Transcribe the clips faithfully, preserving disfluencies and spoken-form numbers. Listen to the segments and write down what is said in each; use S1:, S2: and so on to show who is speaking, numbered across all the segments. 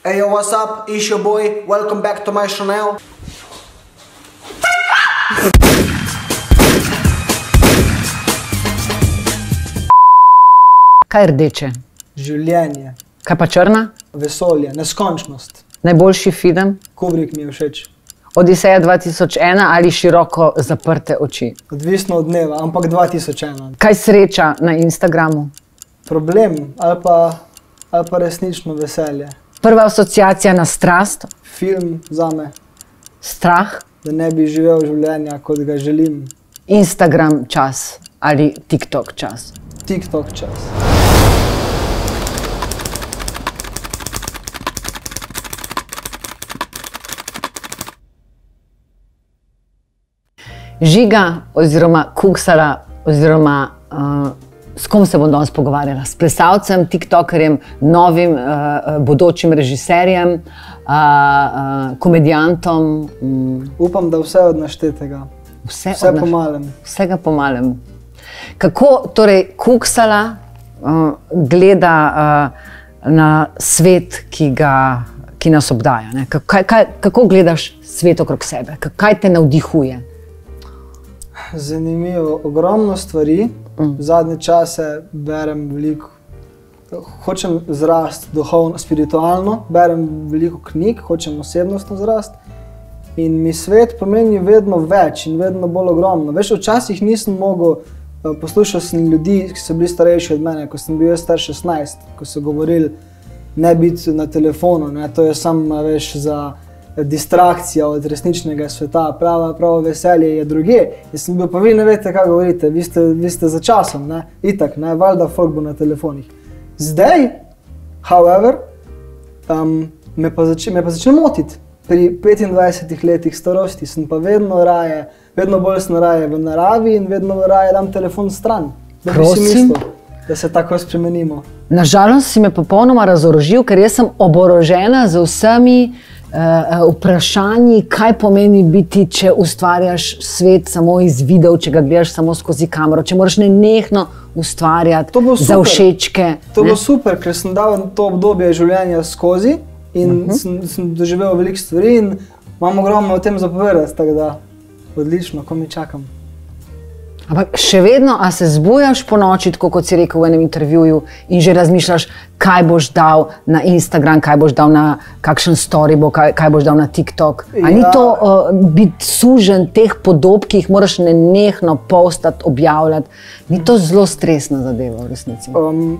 S1: Hey yo, what's up? It's your boy. Welcome back to my channel.
S2: Kaj je rdeče?
S1: Življenje.
S2: Kaj pa črna?
S1: Vesolje, neskončnost.
S2: Najboljši film?
S1: Kubrick mi je všeč.
S2: Odiseja dva tisoč ena ali Široko zaprte oči?
S1: Odvisno od dneva, ampak dva tisoč ena.
S2: Kaj sreča na Instagramu?
S1: Problem ali pa, ali pa resnično veselje.
S2: Prva asociacija na strast?
S1: Film zame.
S2: Strah?
S1: Da ne bi živel življenja, kot ga želim.
S2: Instagram čas ali TikTok čas?
S1: TikTok čas.
S2: Žiga oziroma Kuksala oziroma uh, s kom se bom danes pogovarjala? S plesalcem, tiktokerjem, novim uh, bodočim režiserjem, uh, uh, komedijantom. Um,
S1: Upam, da vse od naštetega.
S2: Vse,
S1: vse
S2: od naš...
S1: po malem.
S2: Vsega po malem. Kako torej Kuksala uh, gleda uh, na svet, ki, ga, ki nas obdaja? Ne? Kaj, kaj, kako gledaš svet okrog sebe? Kaj te navdihuje?
S1: Zanimivo, ogromno stvari. Mm. Zadnje čase berem veliko, hočem zrasti duhovno, spiritualno, berem veliko knjig, hočem osebnostno zrasti. In mi svet pomeni vedno več in vedno bolj ogromno. Veš, včasih nisem mogel, poslušal sem ljudi, ki so bili starejši od mene, ko sem bil jaz star šestnajst, ko so govorili ne biti na telefonu, ne, to je samo, veš, za distrakcija od resničnega sveta, pravo, pravo veselje je druge. Jaz sem bil, pa vi ne veste, kaj govorite, vi ste, vi ste za časom, ne, itak, ne, valjda folk bo na telefonih. Zdaj, however, um, me pa začne, me pa začne motiti. Pri petindvajsetih letih starosti sem pa vedno raje, vedno bolj sem raje v naravi in vedno raje dam telefon stran. Da bi si mislil, da se tako spremenimo. Nažalost
S2: si me popolnoma razorožil, ker jaz sem oborožena z vsemi uh, vprašanji, kaj pomeni biti, če ustvarjaš svet samo iz videov, če ga gledaš samo skozi kamero, če moraš nenehno ustvarjati za všečke.
S1: To bo super, ker sem dal to obdobje življenja skozi in uh -huh. sem, sem doživel veliko stvari in imam ogromno o tem zapovedati, tako da odlično, ko mi čakam.
S2: Ampak še vedno, a se zbujaš po noči, tako kot si rekel v enem intervjuju, in že razmišljaš, kaj boš dal na Instagram, kaj boš dal na kakšen story, bo, kaj, kaj boš dal na TikTok. A ja. Ni to uh, biti sužen teh podob, ki jih moraš nenehno postati, objavljati? Ni to zelo stresna zadeva v resnici?
S1: Um,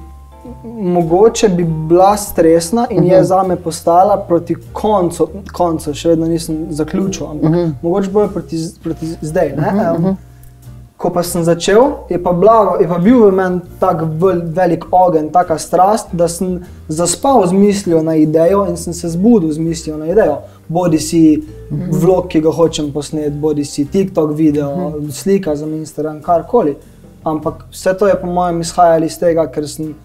S1: mogoče bi bila stresna in uh -huh. je zame postala proti koncu, koncu, še vedno nisem zaključil, ampak uh -huh. mogoče bolj proti, proti zdaj. Ne? Uh -huh. um, Ko pa sem začel, je pa, blago, je pa bil v meni tak velik ogenj, taka strast, da sem zaspal z mislijo na idejo in sem se zbudil z mislijo na idejo. Bodi si vlog, ki ga hočem posneti, bodi si TikTok video, slika za Instagram, karkoli. Ampak vse to je po mojem izhajalo iz tega, ker sem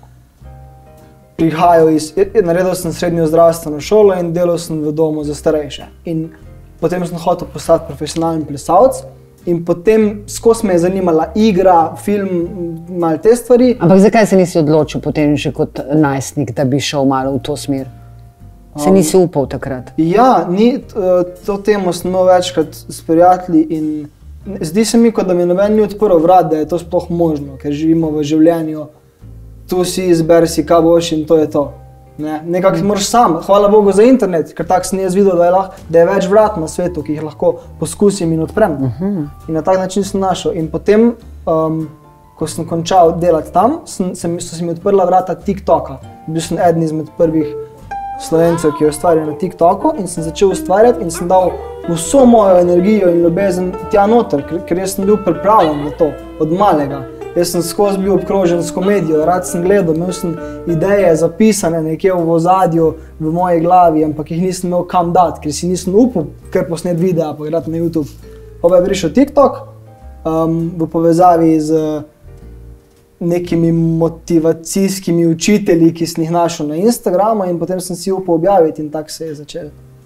S1: prihajal iz, naredil sem srednjo zdravstveno šolo in delal sem v domu za starejše. In potem sem hotel postati profesionalni plesalec. In potem skozi me je zanimala igra, film, malo te stvari.
S2: Ampak zakaj se nisi odločil potem že kot najstnik, da bi šel malo v to smer? Se nisi upal takrat?
S1: Ja, ni, to temo sem imel večkrat s prijatelji in zdi se mi, kot da mi noben ni odprl vrat, da je to sploh možno, ker živimo v življenju, tu si izberi si, kaj boš in to je to. Ne? Nekako moraš sam, hvala Bogu za internet, ker tako sem jaz videl, da je, lahko, da je več vrat na svetu, ki jih lahko poskusim in odprem. Uh -huh. In na tak način sem našel. In potem, um, ko sem končal delati tam, sem, sem, so se mi odprla vrata TikToka. Bil sem eden izmed prvih Slovencev, ki je ustvarjal na TikToku in sem začel ustvarjati in sem dal vso mojo energijo in ljubezen tja noter, ker, ker jaz sem bil pripravljen na to, od malega. Jaz sem skozi bil obkrožen s komedijo, rad sem gledal, imel sem ideje zapisane nekje v ozadju v moji glavi, ampak jih nisem imel kam dati, ker si nisem upal kar posnet videa, pa gledati na YouTube. Pa je prišel TikTok um, v povezavi z nekimi motivacijskimi učitelji, ki sem jih našel na Instagramu in potem sem si upal objaviti in tako se je začel.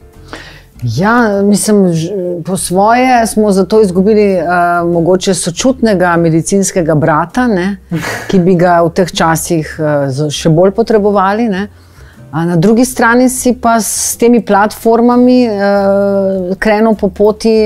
S2: Ja, mislim, po svoje smo zato izgubili uh, mogoče sočutnega medicinskega brata, ne, ki bi ga v teh časih uh, še bolj potrebovali. Ne. Na drugi strani si pa s temi platformami uh, krenil po poti,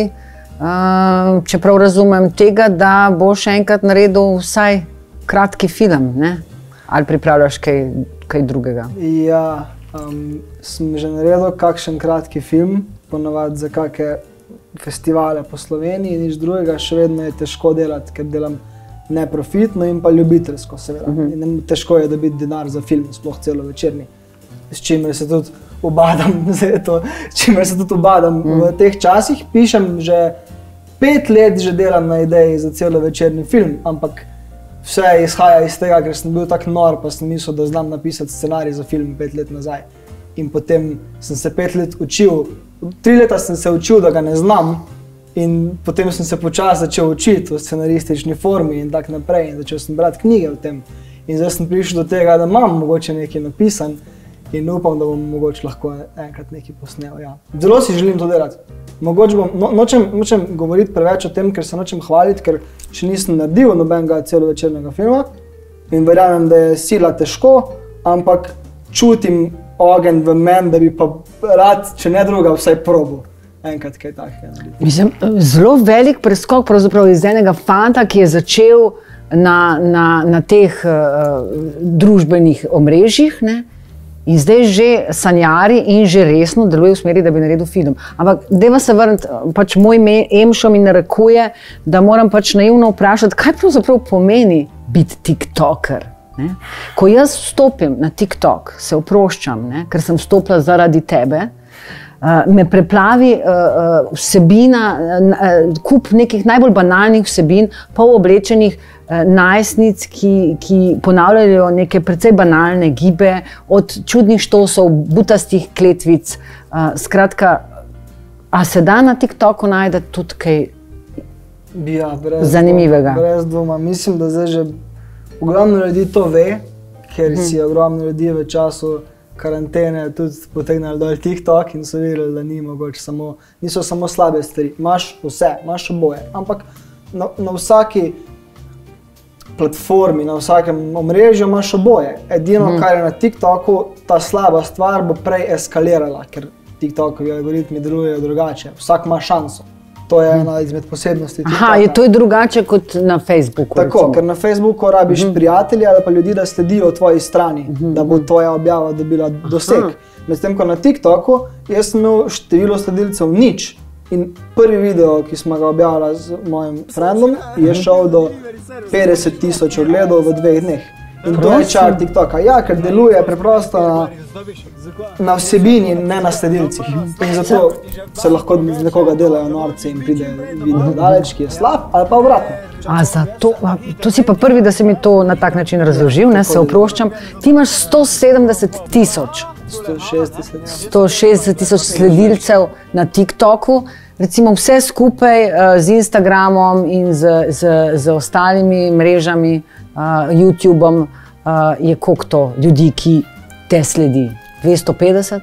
S2: uh, čeprav razumem tega, da boš enkrat naredil vsaj kratki film, ne? Ali pripravljaš kaj, kaj drugega?
S1: Ja, um, sem že naredil kakšen kratki film, ponavadi za kakšne festivale po Sloveniji, nič drugega, še vedno je težko delati, ker delam neprofitno in pa ljubiteljsko, seveda. Uh-huh. In težko je dobiti denar za film, sploh celo večerni. S čimer se tudi obadam, to, s čimer se tudi obadam uh-huh. v teh časih. Pišem že pet let, že delam na ideji za celo večerni film, ampak vse izhaja iz tega, ker sem bil tak nor, pa sem mislil, da znam napisati scenarij za film pet let nazaj. In potem sem se pet let učil, tri leta sem se učil, da ga ne znam, in potem sem se počasi začel učiti v scenaristični formi in tak naprej, in začel sem brati knjige o tem. In zdaj sem prišel do tega, da imam mogoče nekaj napisan in upam, da bom mogoče lahko enkrat nekaj posnel. Ja. Zelo si želim to delati. Mogoče bom, no, nočem, nočem govoriti preveč o tem, ker se nočem hvaliti, ker še nisem naredil nobenega celovečernega filma in verjamem, da je sila težko, ampak čutim ogenj v meni, da bi pa rad, če ne druga, vsaj probil enkrat kaj takega narediti.
S2: Mislim, zelo velik preskok pravzaprav iz enega fanta, ki je začel na, na, na teh uh, družbenih omrežjih, ne? In zdaj že sanjari in že resno deluje v smeri, da bi naredil film. Ampak dajva se vrniti, pač moj Emšo mi narekuje, da moram pač naivno vprašati, kaj pravzaprav pomeni biti tiktoker. Ne? Ko jaz vstopim na TikTok, se oproščam, ne? Ker sem vstopila zaradi tebe, uh, me preplavi uh, vsebina, uh, kup nekih najbolj banalnih vsebin, poloblečenih uh, najstnic, ki, ki ponavljajo neke precej banalne gibe, od čudnih štosov, butastih kletvic. Uh, skratka, a se da na TikToku najde tudi kaj
S1: ja, brez
S2: zanimivega?
S1: Dvoma, brez dvoma. Mislim, da zdaj že ogromno ljudi to ve, ker si je ogromno ljudi v času karantene tudi potegnali dol TikTok in so videli, da ni mogoče samo, niso samo slabe stvari. Imaš vse, imaš oboje, ampak na, na vsaki platformi, na vsakem omrežju imaš oboje. Edino, hmm. kar je na TikToku, ta slaba stvar bo prej eskalirala, ker TikTokovi algoritmi delujejo drugače. Vsak ima šanso. To je ena izmed posebnosti TikToka.
S2: Aha, je to je drugače kot na Facebooku.
S1: Tako, recimo. Ker na Facebooku rabiš uh-huh. prijatelje ali pa ljudi, da sledijo tvoji strani, uh-huh. da bo tvoja objava dobila doseg. Uh-huh. Medtem ko na TikToku jaz sem imel število sledilcev nič. In prvi video, ki smo ga objavili z mojim friendom, je šel do petdeset tisoč ogledov v dveh dneh. In to je čar TikToka. Ja, ker deluje preprosto na, na vsebini, ne na sledilcih. In zato se lahko z nekoga delajo norci in pride video daleč, ki je slab, ali pa obratno.
S2: A zato, a, to si pa prvi, da si mi to na tak način razložil, ne, se oproščam. Ti imaš sto sedemdeset tisoč. sto šestdeset tisoč sledilcev na TikToku. Recimo vse skupaj uh, z Instagramom in z, z, z ostalimi mrežami, uh, YouTubeom, uh, je koliko to ljudi, ki te sledi? dvesto petdeset?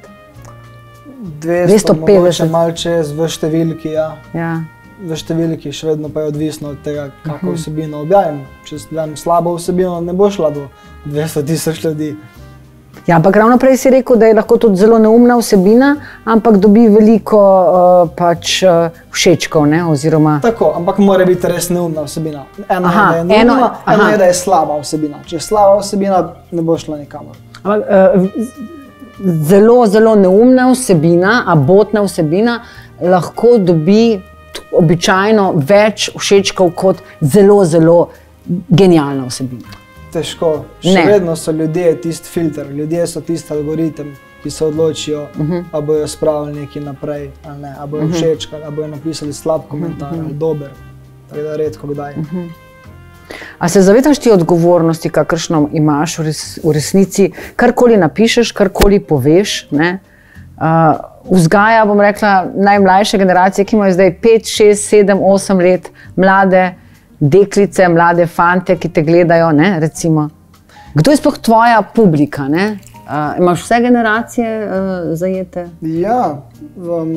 S1: dvesto, mogoče malo čez v številki, ja.
S2: ja.
S1: V številki, še vedno pa je odvisno od tega, kako uh-huh. vsebino objavim. Če dam slabo vsebino, ne bo šla do dvesto tisoč ljudi.
S2: Ja, ampak ravno prej si rekel, da je lahko tudi zelo neumna vsebina, ampak dobi veliko uh, pač uh, všečkov, ne, oziroma...
S1: Tako, ampak mora biti res neumna vsebina. Eno aha, je, da je neumna, eno, eno je, da je slaba vsebina. Če je slaba vsebina, ne bo šla nikamor.
S2: Ampak uh, zelo, zelo neumna vsebina, abotna vsebina lahko dobi običajno več všečkov kot zelo, zelo genialna vsebina.
S1: Težko. Še ne. Vedno so ljudje tisti filter, ljudje so tisti algoritem, ki se odločijo, uh-huh. a bojo spravili nekaj naprej, ali ne, a bojo uh-huh. všečkali, a bojo napisali slab komentar, uh-huh. ali dober, tako da redko kdaj. Uh-huh.
S2: A se zavedaš ti odgovornosti, kakršno imaš v, res, v resnici, karkoli napišeš, karkoli poveš, ne? Uh, vzgaja, bom rekla, najmlajše generacije, ki imajo zdaj pet, šest, sedem, osem let, mlade deklice, mlade fante, ki te gledajo, ne, recimo. Kdo je sploh tvoja publika, ne? Uh, imaš vse generacije uh, zajete?
S1: Ja, um,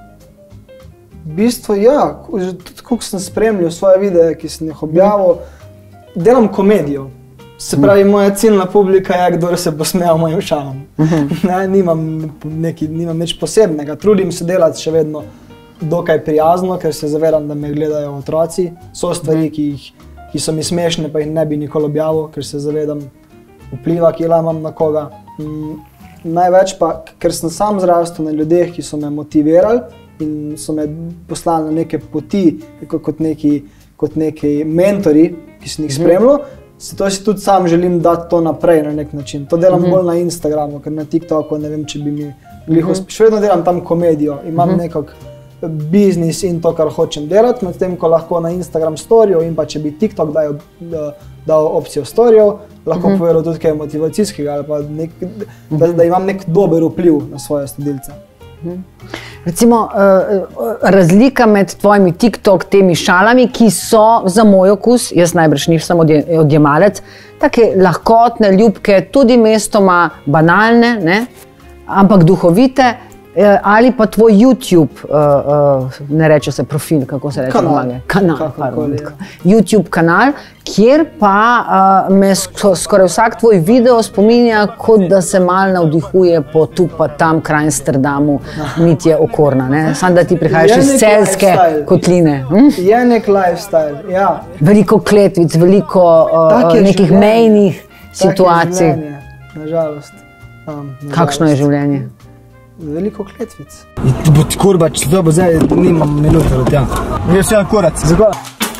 S1: v bistvu ja, tudi koliko sem spremljal svoje videe, ki sem jih objavil, delam komedijo. Se pravi, moja ciljna publika je, kdo se posmeja mojim šalam. Ne, nimam, neki, nimam nič posebnega. Trudim se delati še vedno dokaj prijazno, ker se zavedam, da me gledajo otroci. So stvari, ki, jih, ki so mi smešne, pa jih ne bi nikoli objavil, ker se zavedam vpliva, ki imam na koga. Mm, največ pa, ker sem sam zrastel na ljudeh, ki so me motivirali in so me poslali na neke poti, kot neki, kot neki mentori, ki sem jih spremljal. Zato si tudi sam želim dati to naprej na nek način. To delam bolj na Instagramu, ker na TikToku ne vem, če bi mi glih uspel. Še vedno delam tam komedijo, imam nekak biznis in to, kar hočem delati, medtem ko lahko na Instagram storiju in pa če bi TikTok dal, dal opcijo storijev, lahko povedal tudi kaj motivacijskega ali pa nek, da, da imam nek dober vpliv na svoje sledilce.
S2: Recimo, razlika med tvojimi TikTok temi šalami, ki so za moj okus, jaz najbrž nisem odjemalec, take lahkotne, ljubke, tudi mestoma banalne, ne? Ampak duhovite, ali pa tvoj YouTube, ne reče se profil, kako se reče?
S1: Kanal.
S2: Kanal, pardon. YouTube kanal, kjer pa me skoraj vsak tvoj video spominja, kot da se malo navdihuje po tu pa tam kraj Amsterdamu, Mitje Okorna, ne? Samo da ti prihajaš iz Celjske kotline.
S1: Je nek lifestyle, ja.
S2: Veliko kletvic, veliko nekih mejnih situacij.
S1: Tak je življenje, nažalost.
S2: Kakšno je življenje?
S1: Veliko kletvic.
S3: Bo ti kurba, če to bo zdaj, nimam minute od tja. Jaz sem kurac. Zakaj?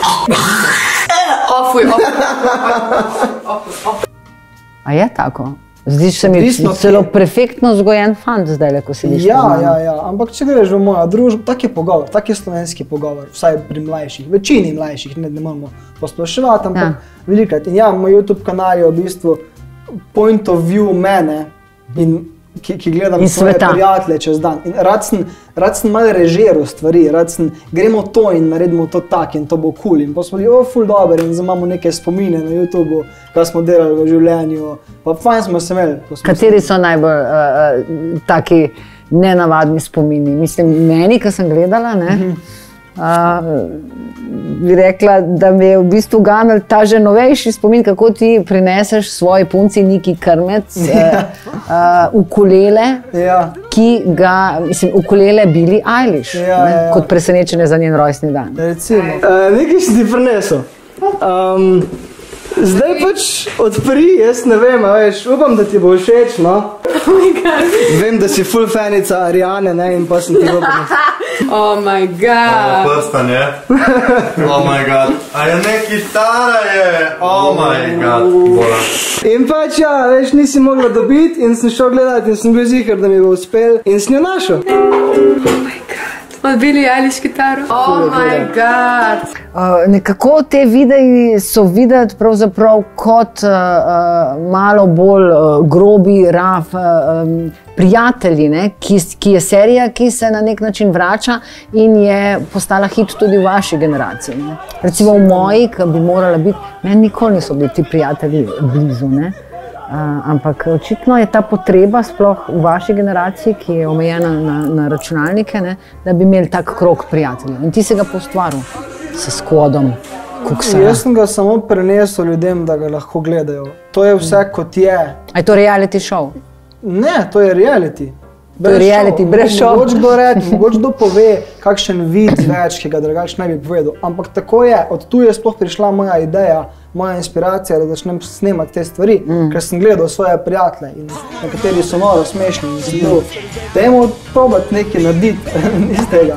S4: Ofuj, ofuj.
S2: A je tako? Zdiš se mi celo perfektno vzgojen fant zdaj, ko si viš.
S1: Ja, ja, ja, ampak če greš v mojo družbo, tak je pogovor, tak je slovenski pogovor, vsaj pri mlajših, večini mlajših, ne, ne moramo posploševati, ampak velikrat. In ja, moj YouTube kanal je v bistvu point of view mene in Ki, ki gledam svoje prijatelje čez dan. In rad sem, rad sem malo režiral stvari, rad sem, gremo to in naredimo to tak in to bo cool. In pa smo bili, o, ful dober in zdaj imamo neke spomine na YouTubeu, kaj smo delali v življenju, pa fajn smo se imeli.
S2: Kateri so najbolj uh, taki nenavadni spomini? Mislim, meni, ki sem gledala, ne, uh, bi rekla, da mi je v bistvu ganil ta že novejši spomin, kako ti prineseš svoji punci Niki Krmec uh, uh, ukulele, ja. Ki ga, mislim, ukulele Billie Eilish,
S1: ja, ja, ja.
S2: Kot presenečenje za njen rojstni dan.
S1: Recimo. Uh, nekaj si ti prinesel. Um, zdaj pač odpri, jaz ne vem, a veš, upam, da ti bo všeč, no?
S4: Oh my god.
S1: Vem, da si full fanica Ariane, ne, in pa sem ti upam.
S4: Oh my god.
S5: Ovo prstan je. Oh my god. A je neki stara je. Oh my god. Bola.
S1: In pač ja, veš, nisi mogla dobiti in sem šel gledati in sem bil zihar, da mi bo uspel in sem jo našel.
S4: Oh my god. Od Billie Eilish kitaro. Oh my god.
S2: Uh, nekako te videi so videti pravzaprav kot uh, uh, malo bolj uh, grobi, raf, uh, um, prijatelji, ne? Ki, ki je serija, ki se na nek način vrača in je postala hit tudi v vaši generaciji. Ne? Recimo v moji, ki bi morala biti, meni nikoli niso bili ti prijatelji blizu, ne? Uh, ampak očitno je ta potreba sploh v vaši generaciji, ki je omejena na, na računalnike, ne, da bi imeli tak krog prijateljev. In ti si ga postvaril s Skodom, Kuksara.
S1: Jaz sem ga samo prenesel ljudem, da ga lahko gledajo. To je vse kot je.
S2: A je to reality show?
S1: Ne, to je reality.
S2: To je reality, brez show.
S1: Mogoče kdo reči, mogoče kdo pove kakšen vid več, ki ga drugače ne bi povedal. Ampak tako je, od tu je sploh prišla moja ideja, moja inspiracija, da začnem snemati te stvari, mm. ker sem gledal svoje prijatelje in nekateri so malo smešni in sem bil, dajmo probati nekaj narediti iz tega.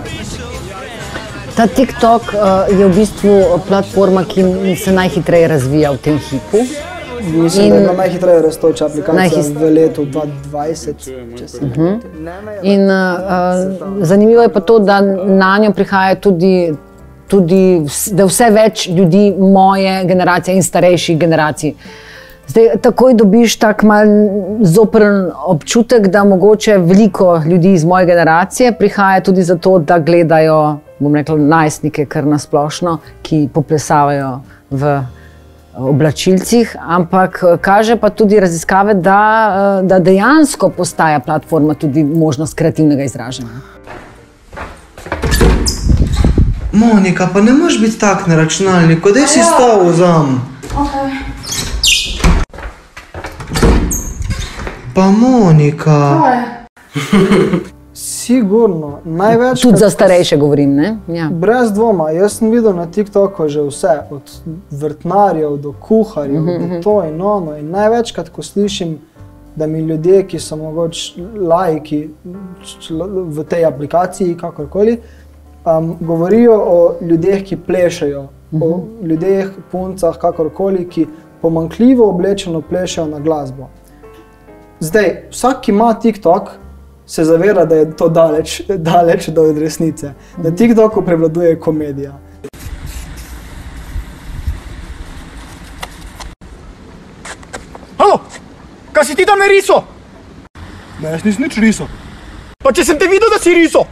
S2: Ta TikTok uh, je v bistvu platforma, ki se najhitreje razvija v tem hipu.
S1: Mislim, in, da je bila najhitreje rastoča aplikacija najhit... v letu dva tisoč dvajset. Če se uh -huh.
S2: In uh, zanimivo je pa to, da na njo prihaja tudi tudi, da vse več ljudi moje generacije in starejših generacij. Zdaj, takoj dobiš tak mal zoprn občutek, da mogoče veliko ljudi iz moje generacije prihaja tudi zato, da gledajo, bom rekla, najstnike kar nasplošno, ki poplesavajo v oblačilcih, ampak kaže pa tudi raziskave, da, da dejansko postaja platforma tudi možnost kreativnega izražanja.
S1: Monika, pa ne moreš biti tak na računalniku, daj si stol vzam.
S4: Okay.
S5: Pa Monika.
S1: Sigurno, največ.
S2: Tudi za starejše govorim, ne? Ja.
S1: Brez dvoma, jaz sem videl na TikToku že vse, od vrtnarjev do kuharjev, mm -hmm. do to in ono. In največkrat, ko slišim, da mi ljudje, ki so mogoče laiki v tej aplikaciji, kakorkoli, um, govorijo o ljudeh, ki plešejo, mm -hmm. o ljudeh, puncah, kakorkoli, ki pomanjkljivo oblečeno plešejo na glasbo. Zdaj, vsak, ki ima TikTok, se zaveda, da je to daleč, daleč do resnice. Na TikToku prevladuje komedija.
S3: Halo, kaj si ti tam narisal? Ne, jaz nisem nič risal. Pa če sem te videl, da si risal?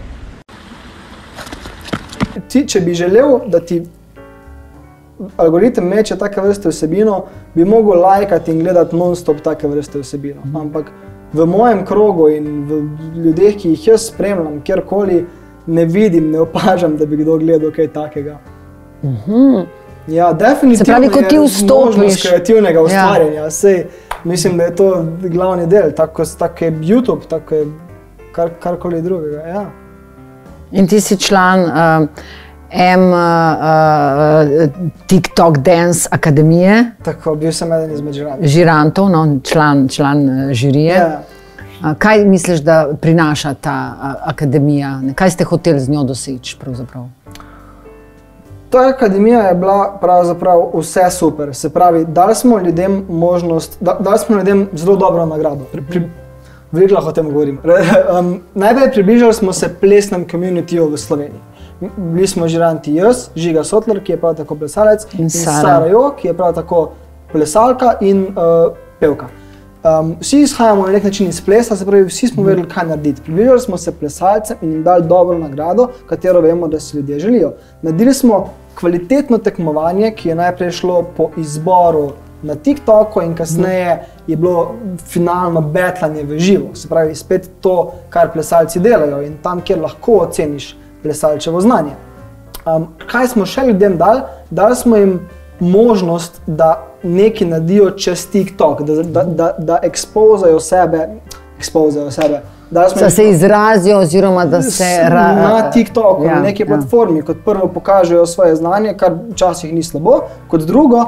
S1: Ti, če bi želel, da ti algoritem meče take vrste vsebino, bi mogel lajkati in gledati non-stop take vrste vsebino. Mm. Ampak v mojem krogu in v ljudeh, ki jih jaz spremljam, kjerkoli, ne vidim, ne opažam, da bi kdo gledal kaj takega.
S2: Mm-hmm.
S1: Ja, definitivno
S2: se pravi, ko ti vstopiš,
S1: je možnost kreativnega ustvarjanja. Ja. Sej, mislim, da je to glavni del, tako, tako je YouTube, tako je kar, karkoli drugega. Ja.
S2: In ti si član uh, M uh, uh, TikTok Dance Akademije.
S1: Tako, bil sem eden izmed žirantov.
S2: Žirantov, no, član, član uh, žirije. Ja. Uh, kaj misliš, da prinaša ta uh, akademija? Kaj ste hoteli z njo doseči pravzaprav?
S1: Ta akademija je bila pravzaprav vse super. Se pravi, dali smo ljudem možnost, da, dali smo ljudem zelo dobro nagrado. Pri, pri, veliko lahko o tem govorim. Um, najprej približali smo se plesnem communityju v Sloveniji. Bili smo žiranti jaz, Žiga Sotler, ki je prav tako plesalec, in, in Sara Jo, ki je prav tako plesalka in uh, pevka. Um, vsi izhajamo na nek način iz plesa, se pravi, vsi smo vedeli, kaj narediti. Približali smo se plesalcem in jim dali dobro nagrado, katero vemo, da si ljudje želijo. Naredili smo kvalitetno tekmovanje, ki je najprej šlo po izboru na TikToku in kasneje je bilo finalno betlanje v živo. Se pravi, spet to, kar plesalci delajo in tam, kjer lahko oceniš plesalčevo znanje. Um, kaj smo še ljudem dali? Dali smo jim možnost, da nekaj naredijo čez TikTok, da, da, da, da ekspozajo sebe, ekspozajo sebe. Da
S2: jim, se izrazijo oziroma da se...
S1: Na TikToku, ja, na neki ja. platformi, kot prvo pokažejo svoje znanje, kar včasih ni slabo, kot drugo,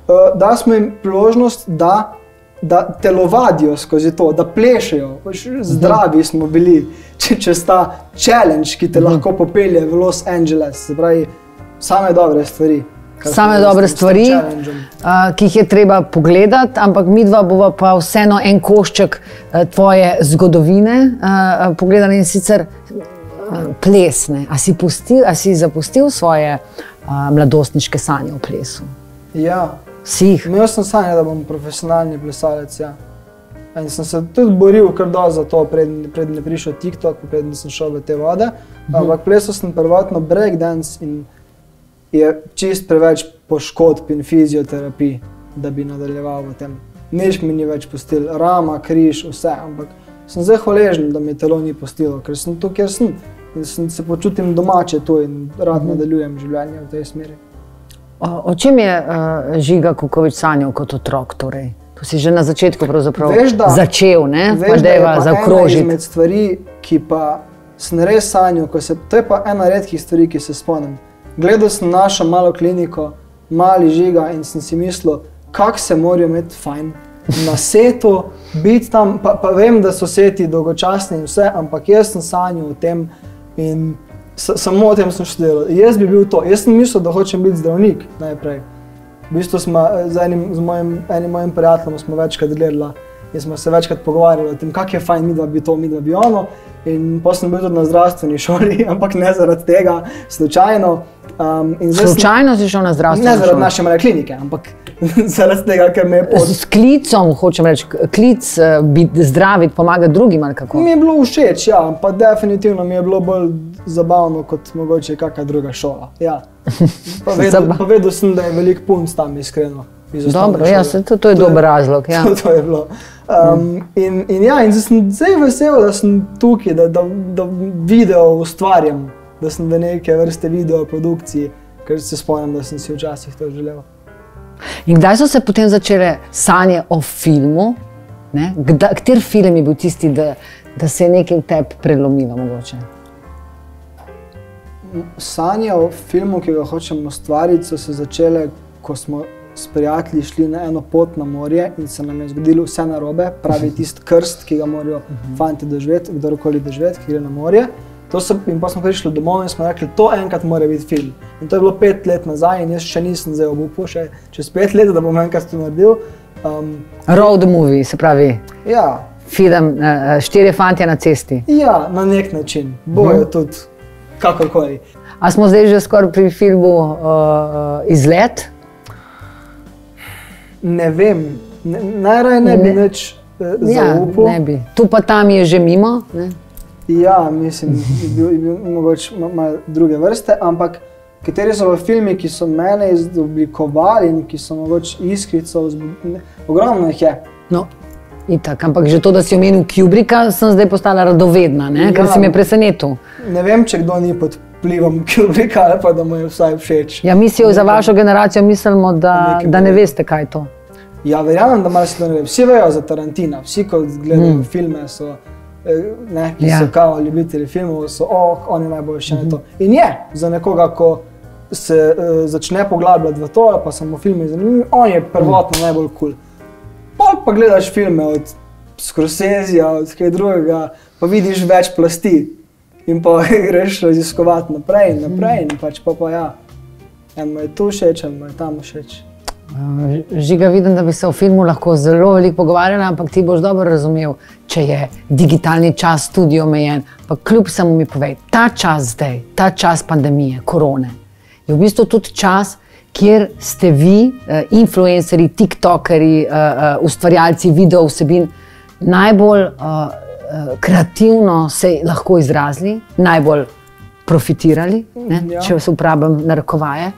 S1: da smo jim priložnost, da, da telovadijo skozi to, da plešejo. Zdravi smo bili čez ta challenge, ki te lahko popelje v Los Angeles. Se pravi, same dobre stvari.
S2: Same dobre stvari, uh, ki jih je treba pogledati, ampak midva bova pa vseeno en košček uh, tvoje zgodovine uh, pogledali in sicer uh, plesne. A si, pustil, a si zapustil svoje uh, mladostniške sanje v plesu?
S1: Ja.
S2: Si jih?
S1: Imel sem sanje, da bom profesionalni plesalec, ja. In sem se tudi boril kar dosti za to, preden, preden je prišel TikTok, preden sem šel v te vode. Mhm. Ampak plesal sem prvotno breakdance in je čist preveč poškodb in fizioterapij, da bi nadaljeval v tem. Nič mi ni več pustil, rama, križ, vse, ampak sem zdaj hvaležen, da mi telo ni pustilo, ker sem tu, kjer sem. In sem se počutim domače tu in rad mm. nadaljujem življenje v tej smeri.
S2: O, o čem je uh, Žiga Kukovič sanjal kot otrok torej? To si že na začetku pravzaprav veš, da, začel, ne?
S1: Veš, da je pa ena izmed stvari, ki pa sem res sanjal, ko se, to je pa ena redkih stvari, ki se spomnim. Gledal sem našo malo kliniko, mali Žiga in sem si mislil, kako se morajo imeti fajn na setu, biti tam, pa, pa vem, da so seti dolgočasni in vse, ampak jaz sem sanjal o tem in samo o tem sem študiral. Jaz bi bil to, jaz sem mislil, da hočem biti zdravnik najprej. V bistvu smo z enim, z mojim, enim mojim prijateljem smo večkrat gledali in smo se večkrat pogovarjali o tem, kako je fajn, midva bi to, midva bi ono. In potem sem bil tudi na zdravstveni šoli, ampak ne zaradi tega, slučajno. Um, in
S2: slučajno si šel na zdravstveno šolo?
S1: Ne zaradi naše male klinike, ampak zaradi tega, ker me je pod...
S2: S klicom, hočem reči, klic biti zdraviti, pomagati drugim ali kako?
S1: Mi je bilo všeč, ja, pa definitivno mi je bilo bolj zabavno kot mogoče kakšna druga šola, ja. Pa vedel, pa vedel sem, da je veliko punc tam, iskreno.
S2: Dobro, ja, se, to, to je dober razlog, ja.
S1: To, to je bilo. Um, in, in ja, in sem zdaj vesel, da sem tukaj, da, da, da video ustvarjam, da sem v neke vrste video produkciji, ker se spomnim, da sem si včasih to želel.
S2: In kdaj so se potem začele sanje o filmu, Ne? Kda, kater film je bil tisti, da, da se je nekaj v tebi prelomilo mogoče?
S1: Sanje o filmu, ki ga hočemo ustvariti, so se začele, ko smo s prijatelji šli na eno pot na morje in se nam je zgodilo vse narobe, pravi tisti krst, ki ga morajo fanti doživeti, kdorkoli doživeti, ki gre na morje. To so, in pa smo prišli domov in smo rekli, to enkrat mora biti film. In to je bilo pet let nazaj in jaz še nisem zdaj obupal, še čez pet let, da bom enkrat to naredil. Um,
S2: Road movie, se pravi,
S1: ja,
S2: film uh, Štirje fantje na cesti.
S1: ja, na nek način, bojo hmm. tudi kakorkoli.
S2: A smo zdaj že skoraj pri filmu uh, Izlet?
S1: Ne vem, ne, najraje ne bi
S2: Ne.
S1: nič uh, zaupal.
S2: Ja, ne bi. Tu pa tam je že mimo. Ne?
S1: Ja, mislim, je bil, je bil mogoče ma- malo druge vrste, ampak kateri so v filmi, ki so mene izoblikovali in ki so mogoče iskrico, vzbud- ogromno jih je.
S2: No, itak, ampak že to, da si omenil Kubricka, sem zdaj postala radovedna, ne? Ker
S1: Ja.
S2: si me presenetil.
S1: Ne vem, če kdo ni pod vplivom Kubricka ali pa da mu je vsaj všeč.
S2: Ja, mi si za vašo generacijo mislimo, da,
S1: Nekaj
S2: da ne
S1: drugega.
S2: veste, kaj je to.
S1: Ja, verjamem, da malo se to ne ve. Vsi vejo za Tarantina, vsi, ko gledajo mm. filme, so, eh, ne, ki
S2: Ja.
S1: so kao ljubitelji filmov, so, oh, on je najboljši mm -hmm. na to. In je, za nekoga, ko se uh, začne poglabljati v to, pa so mu filmi zanimivi, on je prvotno mm. najbolj kul. Cool. Pol pa gledaš filme od Scorsesija, od kaj drugega, pa vidiš več plasti. In pa greš raziskovati naprej in naprej in pač pa pa ja. En mu je tu všeč, en mu je tam všeč.
S2: Uh, Žiga, vidim, da bi se o filmu lahko zelo veliko pogovarjali, ampak ti boš dobro razumel, če je digitalni čas tudi omejen. Pa kljub samo mi povej, ta čas zdaj, ta čas pandemije, korone, je v bistvu tudi čas, kjer ste vi, uh, influencerji, tiktokerji, uh, uh, ustvarjalci video vsebin, najbolj uh, uh, kreativno se lahko izrazili, najbolj profitirali, ne,
S1: Ja.
S2: če se uporabljam narekovaje.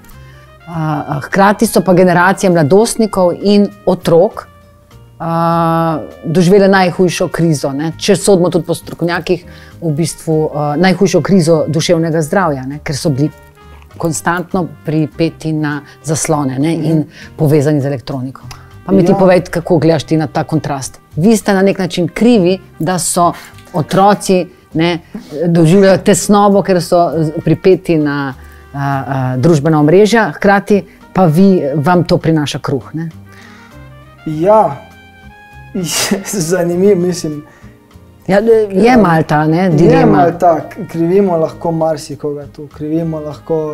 S2: Uh, hkrati so pa generacije mladostnikov in otrok uh, doživele najhujšo krizo. Ne? Če sodimo tudi po strokovnjakih, v bistvu uh, najhujšo krizo duševnega zdravja, ne? Ker so bili konstantno pripeti na zaslone, ne? In povezani z elektroniko. Pa mi ti
S1: Ja.
S2: povej, kako gledaš ti na ta kontrast. Vi ste na nek način krivi, da so otroci, ne, doživljajo tesnobo, ker so pripeti na a, a, družbena omrežja, hkrati pa vi, vam to prinaša kruh. Ne?
S1: Ja, zanimivo, mislim.
S2: Ja, je malo ta ne,
S1: Je
S2: dilema.
S1: malo tak, krivimo lahko marsikoga tu, krivimo lahko.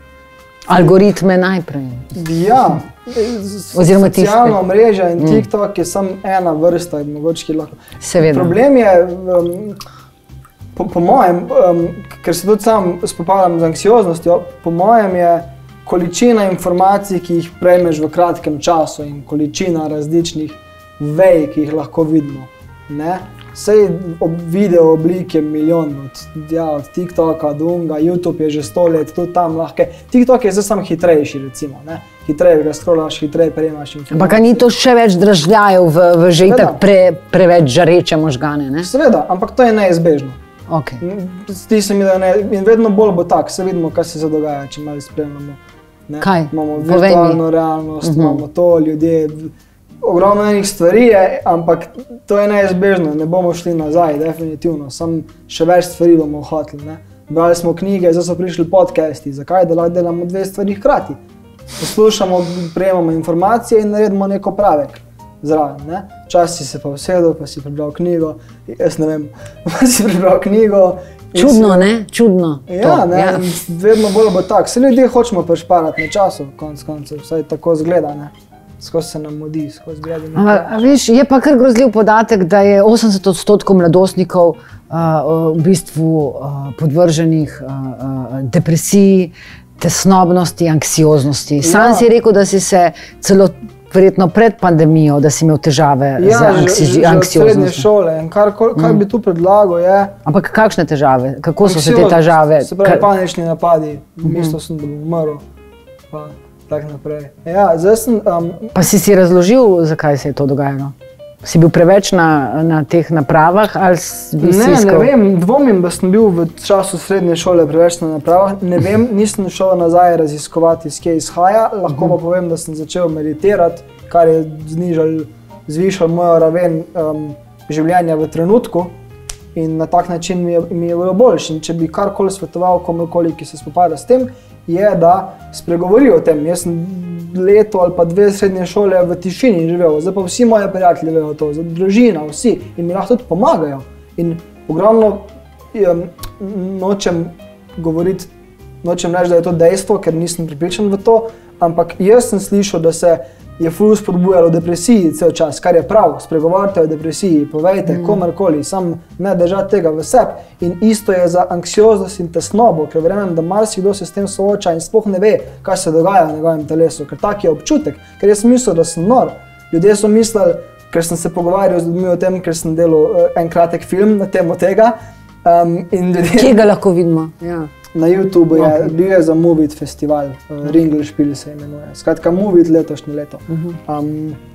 S2: Algoritme najprej.
S1: Ja,
S2: Oziroma tiste.
S1: socialna mreža in TikTok je samo ena vrsta, mogoče ki lahko.
S2: Seveda.
S1: Problem je, um, po, po mojem, um, ker se tudi sam spopadam z anksioznostjo, po mojem je količina informacij, ki jih prejmeš v kratkem času in količina različnih vej, ki jih lahko vidimo. Ne? Sej ob video oblike milijon, od, ja, od TikToka do unga, YouTube je že sto let, tudi tam lahko. TikTok je zdaj samo hitrejši, recimo, ne? Hitreje ga scrollaš, hitreje prejemaš informacije.
S2: Ampak a ni to še več dražljajev v, v že
S1: Seveda.
S2: itak pre, preveč žareče možgane? Ne?
S1: Seveda, ampak to je neizbežno.
S2: Okay.
S1: Zdi se mi, da ne, in vedno bolj bo tako, se vidimo, kaj se dogaja, če malo spremljamo. Ne?
S2: Kaj?
S1: Imamo
S2: Povej mi.
S1: virtualno realnost, uh -huh. imamo to, ljudje, ogromno enih stvari je, ampak to je neizbežno, ne bomo šli nazaj, definitivno, samo še več stvari bomo hoteli. Ne? Brali smo knjige, zdaj so prišli podcasti, zakaj, da lahko delamo dve stvari hkrati. Poslušamo, prejemamo informacije in naredimo neko pravek zraven. Ne? Včasih si se pa usedel, pa si prebral knjigo, jaz ne vem, pa si prebral knjigo. in
S2: Čudno,
S1: si-
S2: ne? Čudno.
S1: Ja,
S2: to,
S1: ne,
S2: ja.
S1: in vedno bolj bo tako. Vse ljudje hočemo prešparati na času, konc koncev, vsaj tako zgleda, ne. Skozi se nam mudi, skozi gledanje.
S2: Ampak, a veš, je pa kar grozljiv podatek, da je osemdeset odstotkov mladostnikov uh, v bistvu uh, podvrženih uh, uh, depresiji, tesnobnosti, anksioznosti. Sam
S1: Ja.
S2: si rekel, da si se celo verjetno pred pandemijo, da si imel težave z
S1: Ja, že,
S2: anksi
S1: že, že od srednje
S2: anksioznostjo.
S1: šole in kar, kar, kar bi tu predlagal je
S2: Ampak kakšne težave? Kako so se te
S1: anksioznost,
S2: težave?
S1: Se pravi,
S2: Ka-
S1: panični napadi, mislil sem, da bom umrl, pa tako naprej. Ja, zdaj sem, um,
S2: Pa si si razložil, zakaj se je to dogajalo? Si bil preveč na, na teh napravah ali s- bi si
S1: ne, ne
S2: iskal?
S1: vem, dvomim, da sem bil v času srednje šole preveč na napravah, ne vem, nisem šel nazaj raziskovati, iz kje izhaja, lahko pa povem, da sem začel meditirati, kar je znižal zvišali mojo raven um, življenja v trenutku in na tak način mi je, mi je bilo boljše. In če bi karkoli svetoval komorkoli, ki se spopada s tem, je, da spregovori o tem. Jaz sem leto ali pa dve srednje šole v tišini živel, zdaj pa vsi moji prijatelji vejo to, družina, vsi in mi lahko tudi pomagajo. In ogromno um, nočem govoriti, nočem reči, da je to dejstvo, ker nisem pripričan v to, ampak jaz sem slišal, da se je ful spodbujalo depresiji cel čas, kar je prav, spregovorite o depresiji, povejte mm. komarkoli, sam ne držati tega v sebi. In isto je za anksioznost in tesnobo, ker verjamem, da marsikdo se s tem sooča in sploh ne ve, kaj se dogaja v njegovem telesu, ker tak je občutek, ker jaz sem mislil, da sem nor. Ljudje so mislili, ker sem se pogovarjal z ljudmi o tem, ker sem delal uh, en kratek film na temo tega. Um, in ljudje...
S2: Kje ga lahko vidimo? Ja.
S1: Na YouTubeu je, okay. bil je za Movit festival, uh, Ringelspiel se imenuje. Skratka, Movit letošnje leto. Um,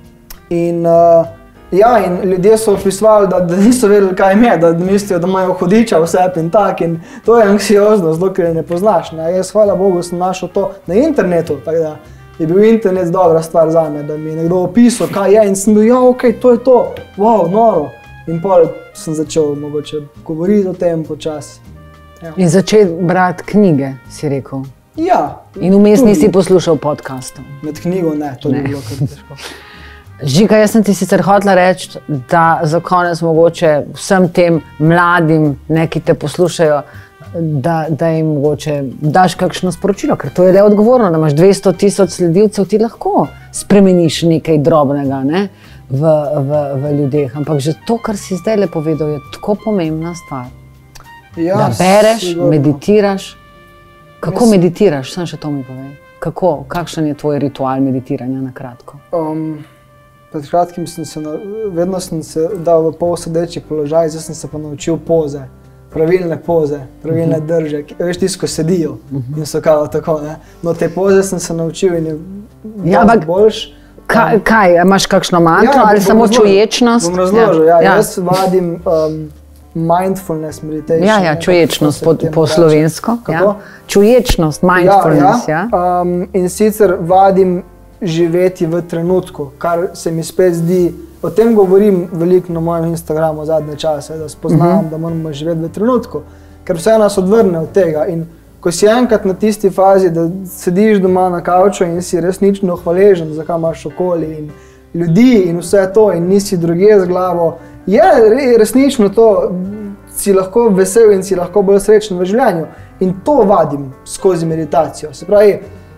S1: in, uh, ja, in ljudje so opisovali, da, da niso vedeli, kaj jim je, da mislijo, da imajo hudiča vse in tak. In to je anksioznost, dokler ne poznaš. Ne? Jaz, hvala Bogu, sem našel to na internetu, tako da je bil internet dobra stvar zame, da mi je nekdo opisal, kaj je in sem bil, ja, ok, to je to, wow, noro. In pol sem začel mogoče govoriti o tem počasi. Ja.
S2: In začeti brati knjige, si rekel.
S1: Ja.
S2: In vmes nisi poslušal podcastov.
S1: Med knjigo ne, to ne. Bi bilo kar težko.
S2: Žiga, jaz sem ti sicer hotela reči, da za konec mogoče vsem tem mladim, ne, ki te poslušajo, da, da jim mogoče daš kakšno sporočilo, ker to je le odgovorno, da imaš dvesto tisoč sledilcev, ti lahko spremeniš nekaj drobnega, ne, v, v, v ljudeh. Ampak že to, kar si zdaj le povedal, je tako pomembna stvar. Ja, da bereš, sigurno. Meditiraš. Kako Mis... meditiraš? Sam še to mi povej. Kako? Kakšen je tvoj ritual meditiranja na kratko? Um,
S1: pred kratkim sem se, na... vedno sem se dal v polsedeči položaj, zdaj sem se pa naučil poze. Pravilne poze, pravilne uh -huh. drže. Veš, tisto, ko sedijo uh -huh. in so kao tako, ne? No, te poze sem se naučil in je
S2: ja,
S1: dosti boljš.
S2: Kaj, kaj, imaš kakšno mantro ja, ali samo razložil. Čuječnost?
S1: Bom razložil, ja. ja. Jaz vadim um, mindfulness meditation.
S2: Ja, ja, čuječnost po, po slovensko. Ja. Čuječnost, mindfulness. Ja, ja.
S1: Ja. Um, in sicer vadim živeti v trenutku, kar se mi spet zdi, o tem govorim veliko na mojem Instagramu zadnje čase, da spoznam, uh -huh. da moramo živeti v trenutku, ker vse nas odvrne od tega. In ko si enkrat na tisti fazi, da sediš doma na kavču in si resnično hvaležen, zakaj imaš okoli in ljudi in vse to in nisi drugje z glavo, je resnično to, si lahko vesel in si lahko bolj srečen v življenju. In to vadim skozi meditacijo. Se pravi,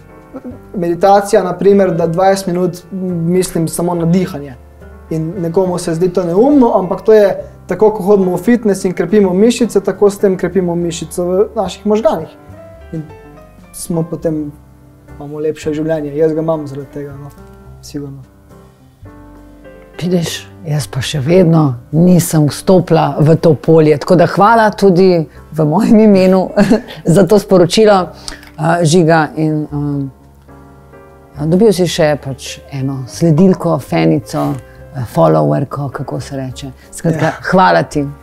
S1: meditacija, na primer, da dvajset minut mislim samo na dihanje. In nekomu se zdi to neumno, ampak to je tako, ko hodimo v fitness in krepimo mišice, tako s tem krepimo mišice v naših možganih. In smo potem, imamo lepše življenje. Jaz ga imam zaradi tega, no, sigurno.
S2: Vidiš, jaz pa še vedno nisem vstopila v to polje, tako da hvala tudi v mojem imenu za to sporočilo, uh, Žiga. In, um, dobil si še pač eno sledilko, fenico, followerko, kako se reče. Skratka, ja. Hvala ti.